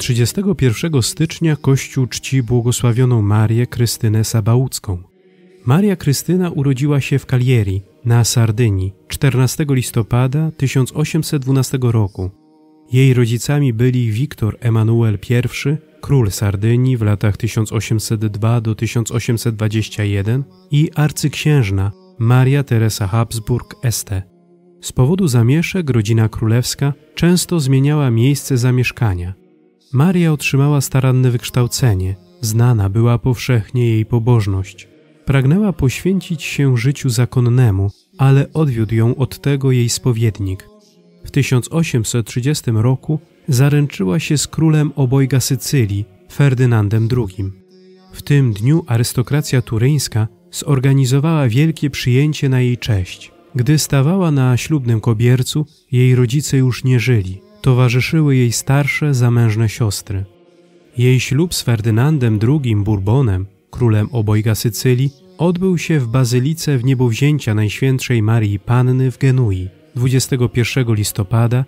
31 stycznia Kościół czci błogosławioną Marię Krystynę Sabaucką. Maria Krystyna urodziła się w Cagliari na Sardynii 14 listopada 1812 roku. Jej rodzicami byli Wiktor Emanuel I, król Sardynii w latach 1802 do 1821 i arcyksiężna Maria Teresa Habsburg Este. Z powodu zamieszek rodzina królewska często zmieniała miejsce zamieszkania. Maria otrzymała staranne wykształcenie, znana była powszechnie jej pobożność. Pragnęła poświęcić się życiu zakonnemu, ale odwiódł ją od tego jej spowiednik. W 1830 roku zaręczyła się z królem obojga Sycylii, Ferdynandem II. W tym dniu arystokracja turyńska zorganizowała wielkie przyjęcie na jej cześć. Gdy stawała na ślubnym kobiercu, jej rodzice już nie żyli. Towarzyszyły jej starsze, zamężne siostry. Jej ślub z Ferdynandem II Bourbonem, królem obojga Sycylii, odbył się w bazylice Wniebowzięcia Najświętszej Maryi Panny w Genui 21 listopada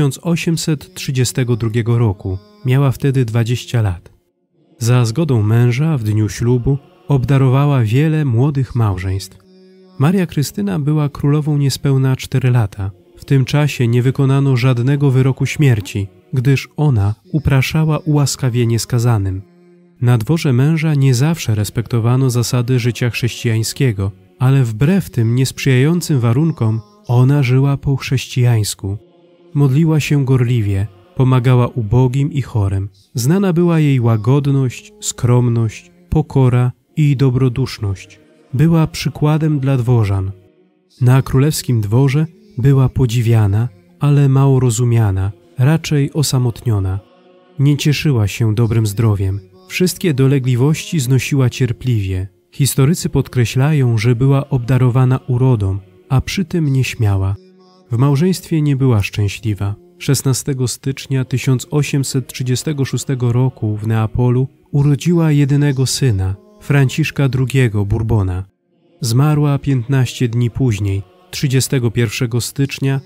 1832 roku. Miała wtedy 20 lat. Za zgodą męża w dniu ślubu obdarowała wiele młodych małżeństw. Maria Krystyna była królową niespełna 4 lata. W tym czasie nie wykonano żadnego wyroku śmierci, gdyż ona upraszała ułaskawienie skazanym. Na dworze męża nie zawsze respektowano zasady życia chrześcijańskiego, ale wbrew tym niesprzyjającym warunkom ona żyła po chrześcijańsku. Modliła się gorliwie, pomagała ubogim i chorym. Znana była jej łagodność, skromność, pokora i dobroduszność. Była przykładem dla dworzan. Na królewskim dworze była podziwiana, ale mało rozumiana, raczej osamotniona. Nie cieszyła się dobrym zdrowiem. Wszystkie dolegliwości znosiła cierpliwie. Historycy podkreślają, że była obdarowana urodą, a przy tym nieśmiała. W małżeństwie nie była szczęśliwa. 16 stycznia 1836 roku w Neapolu urodziła jedynego syna, Franciszka II Bourbona. Zmarła 15 dni później, 31 stycznia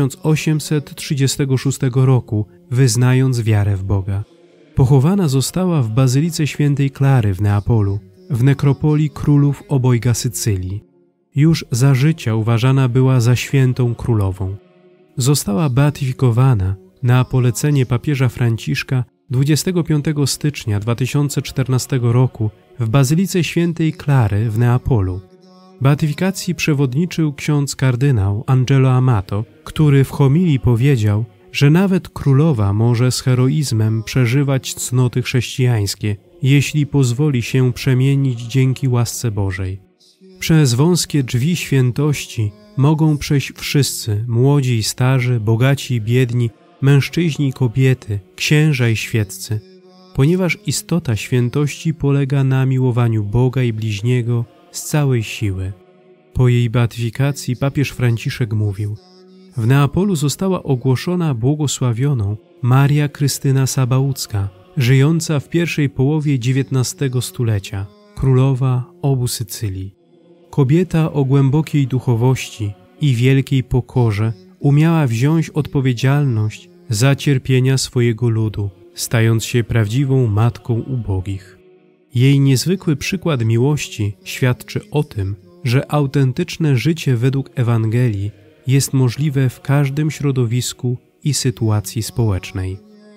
1836 roku, wyznając wiarę w Boga. Pochowana została w Bazylice Świętej Klary w Neapolu, w nekropolii królów obojga Sycylii. Już za życia uważana była za świętą królową. Została beatyfikowana na polecenie papieża Franciszka 25 stycznia 2014 roku w Bazylice Świętej Klary w Neapolu. Beatyfikacji przewodniczył ksiądz kardynał Angelo Amato, który w homilii powiedział, że nawet królowa może z heroizmem przeżywać cnoty chrześcijańskie, jeśli pozwoli się przemienić dzięki łasce Bożej. Przez wąskie drzwi świętości mogą przejść wszyscy, młodzi i starzy, bogaci i biedni, mężczyźni i kobiety, księża i świeccy, ponieważ istota świętości polega na miłowaniu Boga i bliźniego z całej siły. Po jej beatyfikacji papież Franciszek mówił: w Neapolu została ogłoszona błogosławioną Maria Krystyna Sabaucka, żyjąca w pierwszej połowie XIX stulecia, królowa obu Sycylii. Kobieta o głębokiej duchowości i wielkiej pokorze umiała wziąć odpowiedzialność za cierpienia swojego ludu, stając się prawdziwą matką ubogich. Jej niezwykły przykład miłości świadczy o tym, że autentyczne życie według Ewangelii jest możliwe w każdym środowisku i sytuacji społecznej.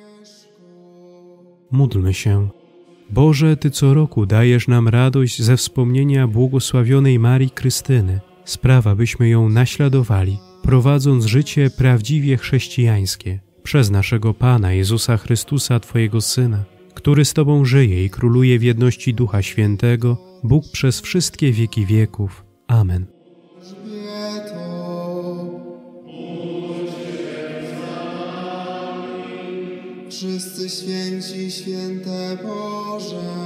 Módlmy się. Boże, Ty co roku dajesz nam radość ze wspomnienia błogosławionej Marii Krystyny. Spraw, abyśmy ją naśladowali, prowadząc życie prawdziwie chrześcijańskie, przez naszego Pana Jezusa Chrystusa, Twojego Syna, który z Tobą żyje i króluje w jedności Ducha Świętego, Bóg przez wszystkie wieki wieków. Amen. Wszyscy święci, święte Boże.